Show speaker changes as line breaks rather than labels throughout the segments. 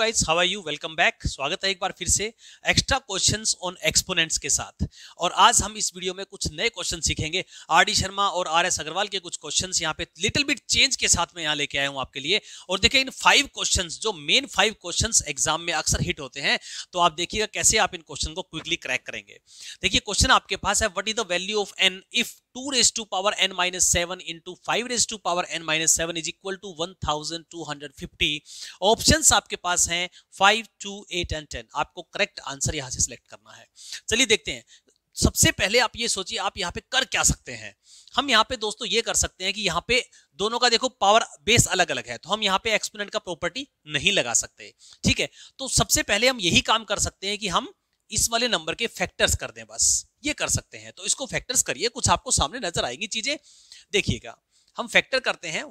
Guys, how are you? Welcome back. स्वागत है एक बार फिर से एक्स्ट्रा क्वेश्चंस ऑन एक्सपोनेंट्स के साथ। और आज हम इस वीडियो में कुछ नए क्वेश्चन सीखेंगे। आर डी शर्मा और आर एस अग्रवाल के कुछ क्वेश्चंस यहाँ पे लिटिल बिट चेंज के साथ में यहाँ लेके आया हूँ आपके लिए। और देखिए इन 5 क्वेश्चंस, जो मेन 5 क्वेश्चंस एग्जाम में अक्सर हिट होते हैं, तो आप देखिएगा कैसे आप इन क्वेश्चन को क्विकली क्रैक करेंगे। देखिए क्वेश्चन आपके पास है, what is the value of n if 2 raised to power n minus 7 into 5 raised to power n minus 7 is equal to 1250। Options आपके पास हैं 5, 2, 8 एंड 10। आपको करेक्ट आंसर यहां से सिलेक्ट करना है। चलिए देखते हैं। सबसे पहले आप ये सोचिए आप यहाँ पे कर क्या सकते हैं। हम यहाँ पे दोस्तों ये कर सकते हैं कि यहाँ पे दोनों का देखो पावर बेस अलग अलग है, तो हम यहाँ पे एक्सपोनेंट का प्रॉपर्टी नहीं लगा सकते। ठीक है, तो सबसे पहले हम यही काम कर सकते हैं कि हम इस वाले नंबर के फैक्टर्स कर दें, बस ये कर सकते हैं। तो इसको फैक्टर्स करिए, कुछ आपको सामने नजर आएंगी चीजें। देखिएगा हम फैक्टर करते हैं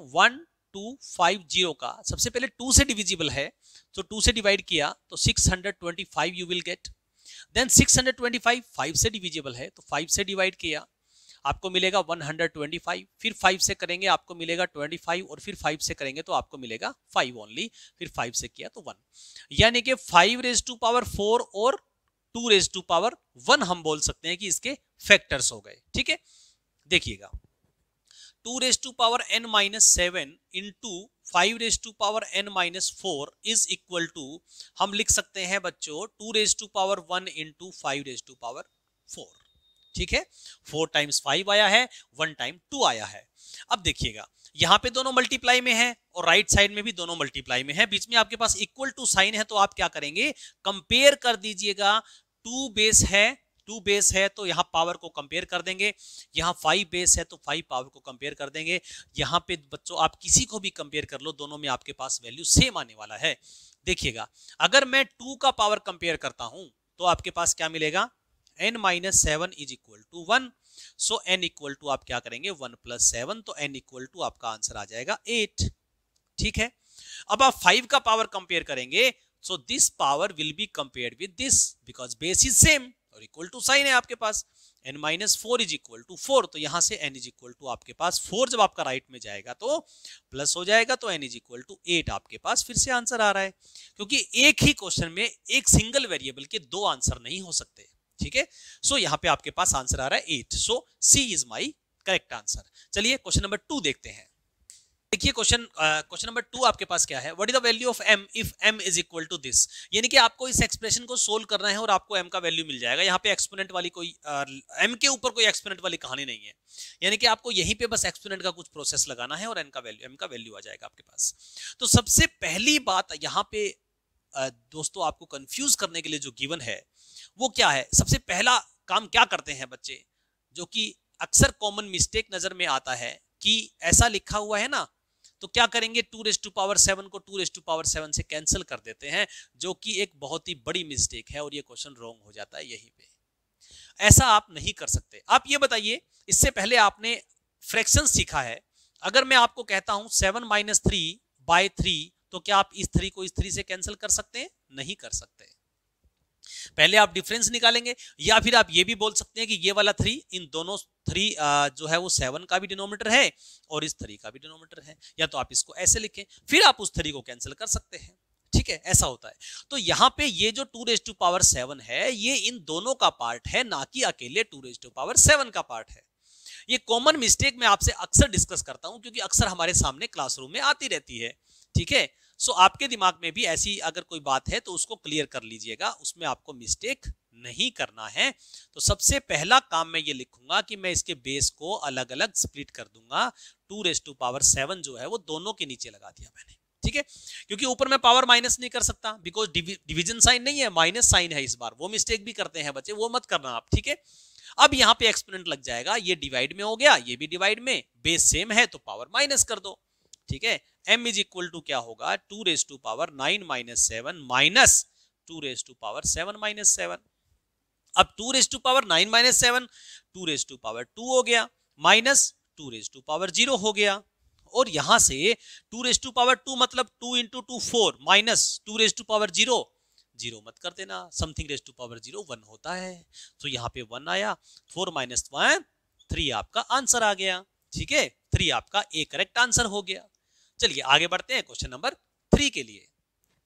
1250 का। सबसे पहले 2 से डिविजिबल है, तो 2 से डिवाइड किया तो 625 यू विल गेट। देन 625 5 से डिविजिबल है, तो 5 से डिवाइड किया आपको मिलेगा 125। फिर 5 से करेंगे आपको मिलेगा 25, और फिर 5 से करेंगे तो आपको मिलेगा 5 ओनली। फिर 5 से किया तो 1, यानी कि 5 raised to power 4 और 2 raised to power 1 हम बोल सकते हैं कि इसके फैक्टर्स हो गए। ठीक है, देखिएगा 2 raised to power n minus 7 into 5 raised to power n minus 4 is equal to, हम लिख सकते हैं बच्चों 2 raised to power 1 into 5 raised to power 4। ठीक है, 4 times 5 आया है, 1 time 2 आया है। अब देखिएगा यहां पे दोनों मल्टीप्लाई में है और राइट साइड में भी दोनों मल्टीप्लाई में है, बीच में आपके पास इक्वल टू साइन है, तो आप क्या करेंगे, कंपेयर कर दीजिएगा। 2 बेस है तो यहाँ पावर को कंपेयर कर देंगे, यहाँ 5 बेस है तो 5 पावर को कंपेयर कर देंगे। यहाँ पे बच्चों आप किसी को भी कंपेयर कर लो, दोनों में आपके पास वैल्यू सेम आने वाला है। देखिएगा अगर मैं 2 का पावर कंपेयर करता हूं तो आपके पास क्या मिलेगा, n minus 7 is equal to 1। So n equal to आप क्या करेंगे 1 plus 7, तो n इक्वल टू आपका आंसर आ जाएगा 8। ठीक है, अब आप 5 का पावर कंपेयर करेंगे, so this power will be compared with this because base is same और इक्वल टू साइन है आपके पास। n minus 4 is equal to 4, तो यहां से n is equal to आपके पास 4 जब आपका राइट में जाएगा तो प्लस हो जाएगा, तो n is equal to 8 आपके पास फिर से आंसर आ रहा है। क्योंकि एक ही क्वेश्चन में एक सिंगल वेरिएबल के 2 आंसर नहीं हो सकते। ठीक है, सो यहाँ पे आपके पास आंसर आ रहा है 8। So C is my correct answer. चलिए क्वेश्चन नंबर 2 देखते हैं। देखिए क्वेश्चन नंबर 2 आपके पास क्या है, what is the value of m if m is equal to this. यानी कि आपको इस एक्सप्रेशन को सोल्व करना है और आपको m का वैल्यू मिल जाएगा। यहाँ पे एक्सपोनेंट वाली कोई m के ऊपर कोई एक्सपोनेंट वाली कहानी नहीं है, यानी कि आपको यहीं पे बस एक्सपोनेंट का कुछ प्रोसेस लगाना है और m का वैल्यू आ जाएगा आपके पास। तो सबसे पहली बात यहाँ पे दोस्तों आपको कंफ्यूज करने के लिए जो गिवन है वो क्या है, सबसे पहला काम क्या करते हैं बच्चे, जो कि अक्सर कॉमन मिस्टेक नजर में आता है कि ऐसा लिखा हुआ है ना, तो क्या करेंगे 2 raised to power 7 को 2 raised to power 7 से कैंसिल कर देते हैं, जो कि एक बहुत ही बड़ी मिस्टेक है और ये क्वेश्चन रॉन्ग हो जाता है यहीं पे। ऐसा आप नहीं कर सकते। आप ये बताइए, इससे पहले आपने फ्रैक्शन सीखा है, अगर मैं आपको कहता हूं 7 minus 3/3, तो क्या आप इस 3 को इस 3 से कैंसिल कर सकते हैं? नहीं कर सकते। पहले आप डिफरेंस निकालेंगे, या फिर आप ये भी बोल सकते हैं कि ये वाला 3 इन दोनों 3 जो है वो 7 का भी डिनोमिनेटर है और इस 3 का भी डिनोमिनेटर है, या तो आप इसको ऐसे लिखें, फिर आप उस 3 को कैंसिल कर सकते हैं। ठीक है, ऐसा होता है। तो यहाँ पे ये जो 2 raised to power 7 है, ये इन दोनों का पार्ट है, ना कि अकेले 2 raised to power 7 का पार्ट है। ये कॉमन मिस्टेक मैं आपसे अक्सर डिस्कस करता हूं, क्योंकि अक्सर हमारे सामने क्लासरूम में आती रहती है। ठीक है, सो आपके दिमाग में भी ऐसी अगर कोई बात है तो उसको क्लियर कर लीजिएगा, उसमें आपको मिस्टेक नहीं करना है। तो सबसे पहला काम मैं ये लिखूंगा कि मैं इसके बेस को अलग अलग स्प्लिट कर दूंगा। 2 raised to power 7 जो है वो दोनों के नीचे लगा दिया मैंने। ठीक है, क्योंकि ऊपर मैं पावर माइनस नहीं कर सकता, बिकॉज डिवीजन साइन नहीं है, माइनस साइन है इस बार। वो मिस्टेक भी करते हैं बच्चे, वो मत करना आप। ठीक है, अब यहाँ पे एक्सपोनेंट लग जाएगा, ये डिवाइड में हो गया, ये भी डिवाइड में, बेस सेम है तो पावर माइनस कर दो। ठीक है, m इज इक्वल टू क्या होगा, 2 raised to power 9 minus 7 minus 2 raised to power 7 minus 7। अब 2 raised to power 9 minus 7 2 raised to power 2 हो गया, माइनस 2 raised to power 0 हो गया। और यहां से 2 raised to power 2 मतलब 2 into 2 4 minus 2 raised to power 0 0 मत कर देना, समथिंग raised to power 0 1 होता है, तो यहाँ पे 1 आया, 4 minus 1 3 आपका आंसर आ गया। ठीक है, 3 आपका ए करेक्ट आंसर हो गया। चलिए आगे बढ़ते हैं क्वेश्चन नंबर 3 के लिए।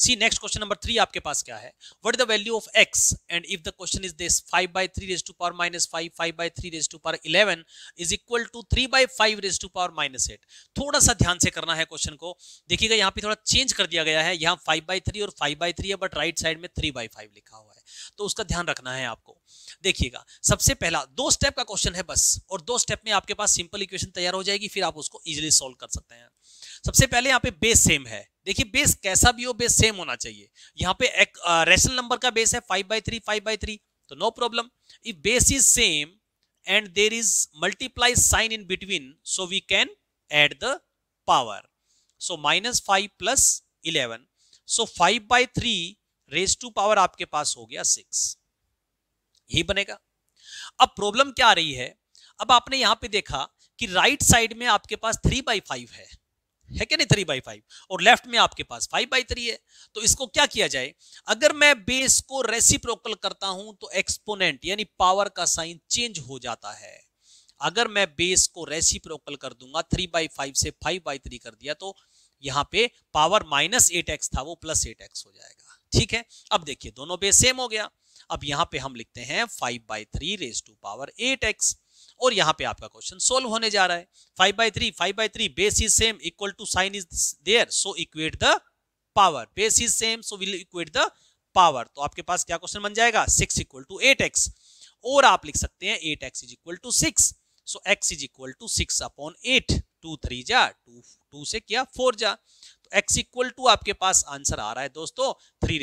सी नेक्स्ट क्वेश्चन नंबर 3 आपके पास क्या है, what is the value of x and if the question is this 5/3 raised to power -5 5/3 raised to power 11 is equal to 3/5 raised to power -8। थोड़ा सा ध्यान से करना है क्वेश्चन को, देखिएगा यहाँ पे थोड़ा चेंज कर दिया गया है, यहाँ 5/3 और 5/3 है बट राइट साइड में 3/5 लिखा हुआ है, तो उसका ध्यान रखना है आपको। देखिएगा सबसे पहला 2 स्टेप का क्वेश्चन है बस, और 2 स्टेप में आपके पास सिंपल इक्वेशन तैयार हो जाएगी, फिर आप उसको इजीली सॉल्व कर सकते हैं। सबसे पहले यहाँ पे बेस सेम है, देखिए बेस कैसा भी हो बेस सेम होना चाहिए। यहाँ पे एक रेशनल नंबर का बेस है 5/3 5/3, तो no problem. If base is same and there is multiply sign in between, so we can add the power. So -5 + 11, so 5/3 raise to power आपके पास हो गया 6, यही बनेगा। अब प्रॉब्लम क्या आ रही है, अब आपने यहां पे देखा कि राइट साइड में आपके पास 3/5 है कि नहीं 3/5, और लेफ्ट में आपके पास 5/3 है। तो इसको क्या किया जाए, अगर मैं बेस को रेसिप्रोकल करता हूं तो एक्सपोनेंट यानी पावर का साइन चेंज हो जाता है। अगर मैं बेस को रेसिप्रोकल कर दूंगा, 3/5 से 5/3 कर दिया, तो यहां पे पावर -8x था वो +8x हो जाएगा। ठीक है, अब देखिए दोनों बेस सेम हो गया। अब यहां पे हम लिखते हैं 5/3 रेज टू पावर 8x, और यहां पे आपका क्वेश्चन सोल्व होने जा रहा है। 5/3 base is same, equal to sign is there, so equate the power. Base is same so will equate the power. तो आपके पास क्या क्वेश्चन बन जाएगा, 6 = 8x, और आप लिख सकते हैं 8x = 6, सो x = 6/8। 2 3 जा 2 से क्या 4 जा, तो x = आपके पास आंसर आ रहा है दोस्तों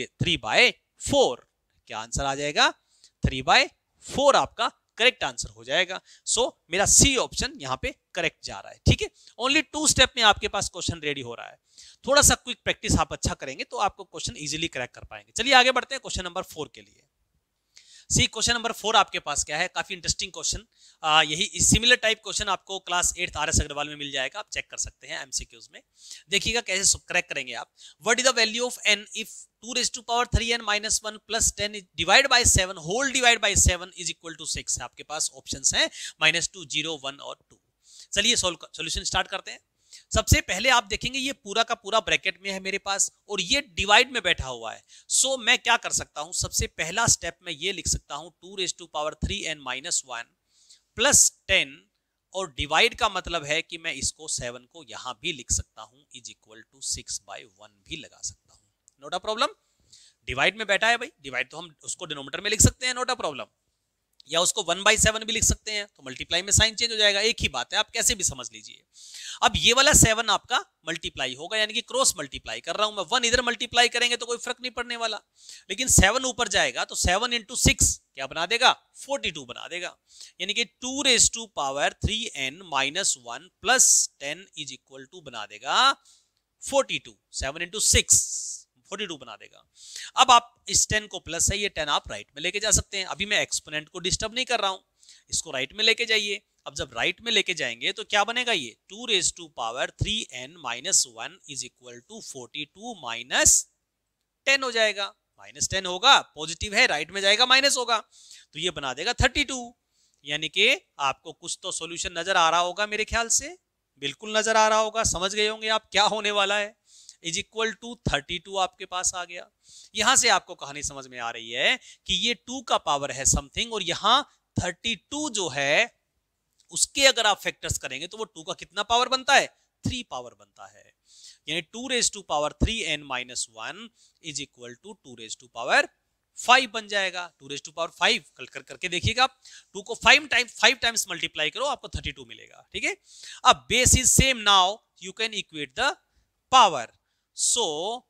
3/4। क्या आंसर आ जाएगा, 3/4 आपका करेक्ट आंसर हो जाएगा। सो मेरा सी ऑप्शन यहां पे करेक्ट जा रहा है। ठीक है, ओनली 2 स्टेप में आपके पास क्वेश्चन रेडी हो रहा है। थोड़ा सा क्विक प्रैक्टिस आप अच्छा करेंगे तो आपको क्वेश्चन इजीली क्रैक कर पाएंगे। चलिए आगे बढ़ते हैं क्वेश्चन नंबर 4 के लिए। सी क्वेश्चन नंबर 4 आपके पास क्या है, काफी इंटरेस्टिंग क्वेश्चन। यही सिमिलर टाइप क्वेश्चन आपको क्लास 8th RS अग्रवाल में मिल जाएगा, आप चेक कर सकते हैं MCQs में। देखिएगा कैसे क्रैक करेंगे आप। What is the value of n if 2⁻³ (1 + 10 divide by 7 whole divide by 7 is equal to 6। आपके पास ऑप्शंस हैं -2 0 1 और 2। चलिए सॉल्यूशन स्टार्ट करते हैं। सबसे पहले आप देखेंगे ये पूरा का पूरा ब्रैकेट में है मेरे पास, और ये डिवाइड में बैठा हुआ है। सो मैं क्या कर सकता हूं, सबसे पहला स्टेप में ये लिख सकता हूं 2⁻³ (n-1 + 10), और डिवाइड का मतलब है कि मैं इसको 7 को यहां भी लिख सकता हूं इज इक्वल टू 6/1 भी लगा सकता हूं, नोट अ प्रॉब्लम। डिवाइड में बैठा है भाई, डिवाइड तो हम उसको डिनोमिनेटर में लिख सकते हैं, नोट अ प्रॉब्लम, या उसको 1/7 भी लिख सकते हैं, तो मल्टीप्लाई में साइन चेंज हो जाएगा, एक ही बात है, आप कैसे भी समझ लीजिए। अब ये वाला 7 आपका मल्टीप्लाई होगा, यानी कि क्रॉस मल्टीप्लाई कर रहा हूं मैं, 1 इधर मल्टीप्लाई करेंगे तो कोई फर्क नहीं पड़ने वाला, लेकिन 7 ऊपर जाएगा तो 7 × 6 क्या बना देगा, 42 बना देगा, यानी कि 2⁻³ (n-1 + 10 इज इक्वल टू बना देगा 42। 7 × 6 42 बना देगा। अब आप इस 10 को प्लस है, ये 10 आप राइट में लेके जा सकते हैं। अभी मैं एक्सपोनेंट को डिस्टर्ब नहीं कर रहा हूं, इसको राइट में लेके जाइए। अब जब राइट में लेके जाएंगे तो क्या बनेगा, ये 2⁻³ (n-1 इज इक्वल टू 42 - 10 हो जाएगा। -10 होगा, पॉजिटिव है, राइट में जाएगा माइनस होगा, तो ये बना देगा 32। यानी कि आपको कुछ तो सॉल्यूशन नजर आ रहा होगा, मेरे ख्याल से बिल्कुल नजर आ रहा होगा, समझ गए होंगे आप क्या होने वाला है। इज इक्वल टू 32 आपके पास आ गया। यहां से आपको कहानी समझ में आ रही है कि ये 2 का पावर है समथिंग, और यहां 32 जो है उसके अगर आप फैक्टर्स करेंगे तो वो 2 का कितना पावर बनता है, 3 पावर बनता है। यानी 2⁻³ (n-1 इज इक्वल टू 2⁻5 बन जाएगा। 2⁻5 कल करके देखिएगा आप, 2 को 5 टाइम्स मल्टीप्लाई करो, आपको 32 मिलेगा। ठीक है, अब base is same, now you can equate the power. So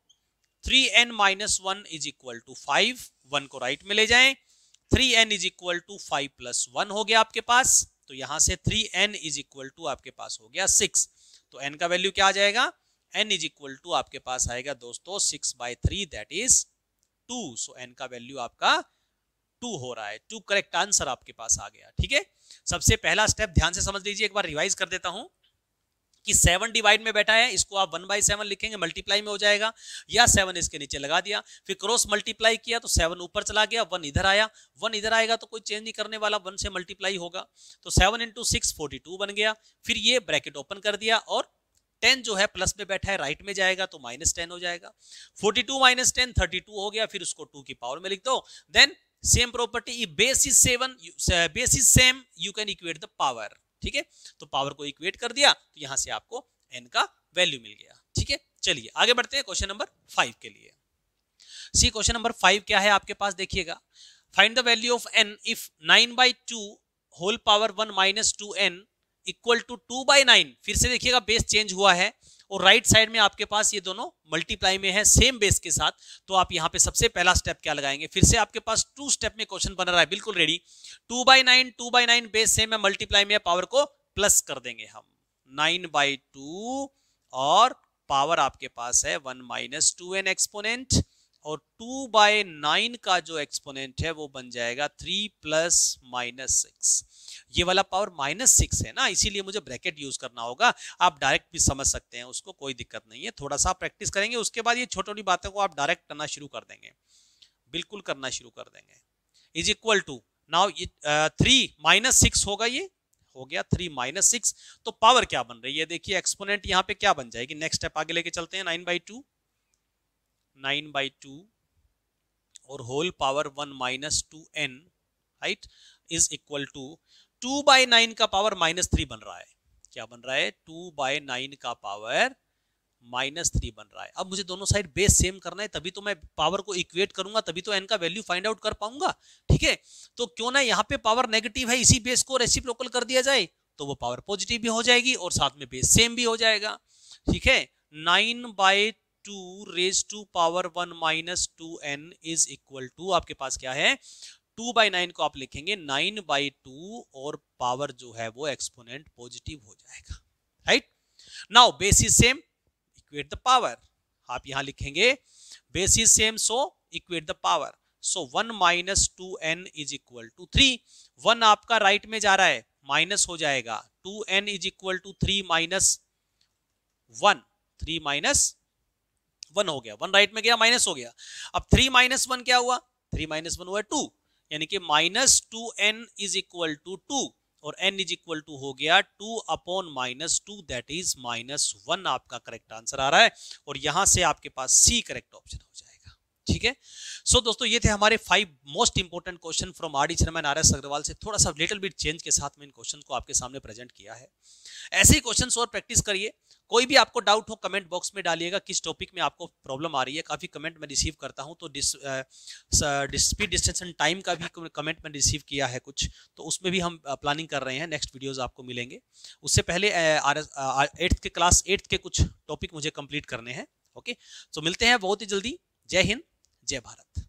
3n-1 is equal to 5, 1 को राइट में ले जाएं, 3n इज इक्वल टू 5 + 1 हो गया आपके पास, तो यहां से 3n इज इक्वल टू आपके पास हो गया 6। तो n का वैल्यू क्या आ जाएगा, n इज इक्वल टू आपके पास आएगा दोस्तों 6/3 दैट इज 2। सो n का वैल्यू आपका 2 हो रहा है, 2 करेक्ट आंसर आपके पास आ गया। ठीक है, सबसे पहला स्टेप ध्यान से समझ लीजिए, एक बार रिवाइज कर देता हूं कि 7 डिवाइड में बैठा है, इसको आप 1/7 लिखेंगे, मल्टीप्लाई में हो जाएगा, या 7 इसके नीचे लगा दिया, फिर क्रॉस मल्टीप्लाई किया तो 7 ऊपर चला गया, 1 इधर आया, 1 इधर आएगा तो कोई चेंज नहीं करने वाला, 1 से मल्टीप्लाई होगा, तो 7 × 6 42 बन गया। फिर ये ब्रैकेट ओपन कर दिया और 10 जो है प्लस में बैठा है, राइट में जाएगा तो -10 हो जाएगा। 42 - 10 32 हो गया, फिर उसको 2 की पावर में लिख दो। Then same property, if base is same you can equate the power. ठीक है, तो पावर को इक्वेट कर दिया तो यहां से आपको n का वैल्यू मिल गया। ठीक है, चलिए आगे बढ़ते हैं क्वेश्चन नंबर 5 के लिए। सी क्वेश्चन नंबर 5 क्या है आपके पास, देखिएगा। Find the value of n if 9/2 whole power 1 - 2n equal to 2/9। फिर से देखिएगा बेस चेंज हुआ है और राइट साइड में आपके पास ये दोनों मल्टीप्लाई में है सेम बेस के साथ, तो आप यहाँ पे सबसे पहला स्टेप क्या लगाएंगे, फिर से आपके पास 2 स्टेप में क्वेश्चन बन रहा है, बिल्कुल रेडी। 2/9 बेस सेम है, मल्टीप्लाई में पावर को प्लस कर देंगे हम, 9/2 और पावर आपके पास है 1 - 2n एक्सपोनेंट, और 2/9 का जो एक्सपोनेंट है वो बन जाएगा 3 + -6। ये वाला पावर -6 है ना, इसीलिए मुझे ब्रैकेट यूज करना होगा। आप डायरेक्ट भी समझ सकते हैं उसको, कोई दिक्कत नहीं है। थोड़ा सा प्रैक्टिस करेंगे, उसके बाद ये छोटी छोटी बातों को आप डायरेक्ट करना शुरू कर देंगे, बिल्कुल करना शुरू कर देंगे। इज इक्वल टू नाउ 3 - 6 होगा, ये हो गया 3 - 6, तो पावर क्या बन रही है, देखिए एक्सपोनेंट यहाँ पे क्या बन जाएगी। नेक्स्ट स्टेप आगे लेके चलते हैं, 9/2 और whole power 1 - 2n, right, is equal to 2/9 का पावर -3 बन रहा है। क्या बन रहा है, 2/9 का पावर -3 बन रहा है। अब मुझे दोनों साइड बेस सेम करना है, तभी तो मैं पावर को इक्वेट करूंगा, तभी तो n का वैल्यू फाइंड आउट कर पाऊंगा। ठीक है, तो क्यों ना यहाँ पे पावर नेगेटिव है, इसी बेस को रेसिप्रोकल कर दिया जाए तो वो पावर पॉजिटिव भी हो जाएगी और साथ में बेस सेम भी हो जाएगा। ठीक है, 9/2 raise to power 1 - 2n is equal to, आपके पास क्या है, 2/9 को आप लिखेंगे 9/2 और पावर जो है वो एक्सपोनेंट पॉजिटिव हो जाएगा। Right, now base is same, equate the power. आप यहां लिखेंगे base is same, so equate the power. So 1 - 2n is equal to 3। 1 आपका राइट में जा रहा है, माइनस हो जाएगा, 2n इज इक्वल टू 3 - 1, 3 - 1 हो गया, 1 राइट में गया, माइनस हो गया। अब 3 - 1 क्या हुआ, 3 - 1 हुआ 2, यानी कि -2n इज इक्वल टू 2 और n इज इक्वल टू हो गया 2/-2, दैट इज -1 आपका करेक्ट आंसर आ रहा है, और यहां से आपके पास सी करेक्ट ऑप्शन हो जाएगा। ठीक है, सो दोस्तों ये थे हमारे 5 most important question from R D Sharma and R S. Agarwal से। थोड़ा सा लिटिल बिट चेंज के साथ में इन क्वेश्चन को आपके सामने प्रेजेंट किया है। ऐसे ही क्वेश्चंस और प्रैक्टिस करिए। कोई भी आपको डाउट हो कमेंट बॉक्स में डालिएगा, किस टॉपिक में आपको प्रॉब्लम आ रही है। काफी कमेंट में रिसीव करता हूं, तो स्पीड डिस्टेंस एंड टाइम का भी कमेंट में रिसीव किया है कुछ, तो उसमें भी हम प्लानिंग कर रहे हैं, नेक्स्ट वीडियोस आपको मिलेंगे। उससे पहले 8th के कुछ टॉपिक मुझे कंप्लीट करने हैं। ओके, तो मिलते हैं बहुत ही जल्दी। जय हिंद, जय भारत।